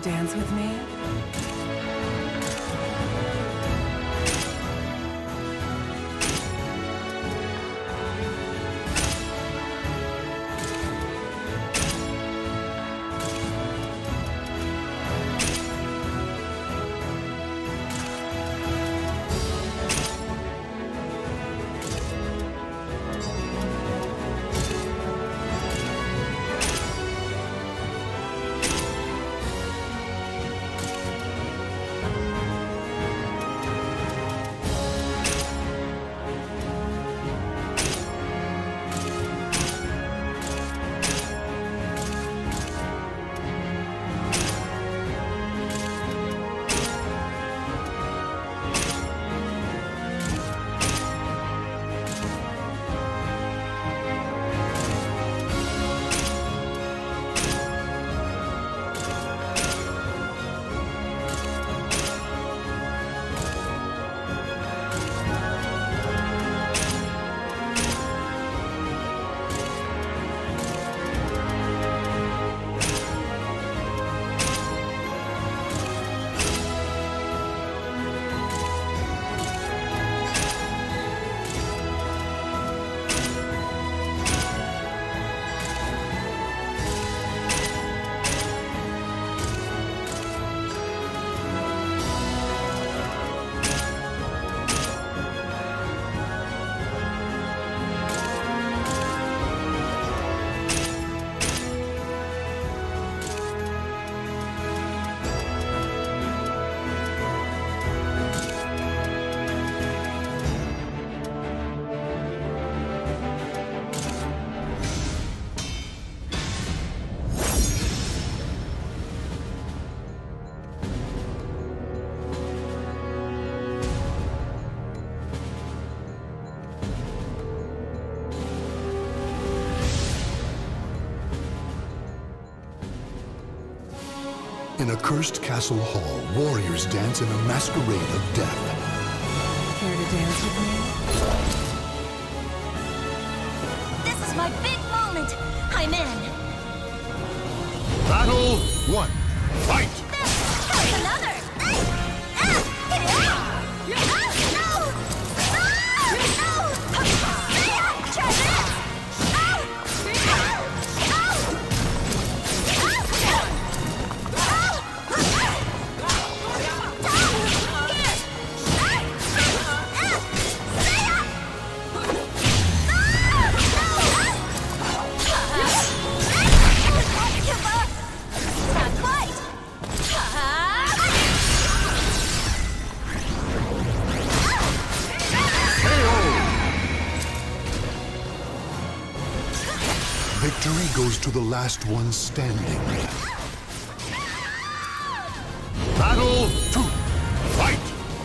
dance with me? In a cursed castle hall, warriors dance in a masquerade of death. Care to dance with me? This is my big moment! I'm in! Battle 1. Fight! There's another! Victory goes to the last one standing. Battle 2. Fight!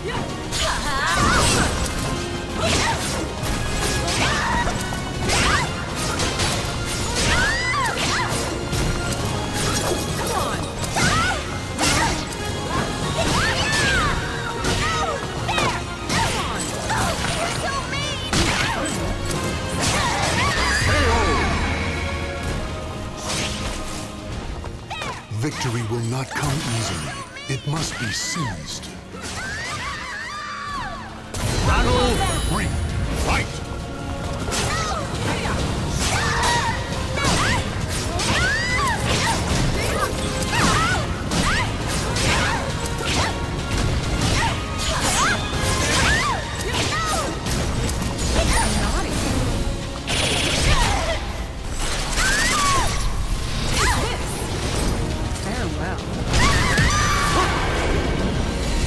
Victory will not come easily. It must be seized. Battle 3. Fight!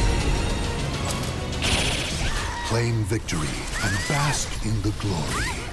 Claim victory and bask in the glory.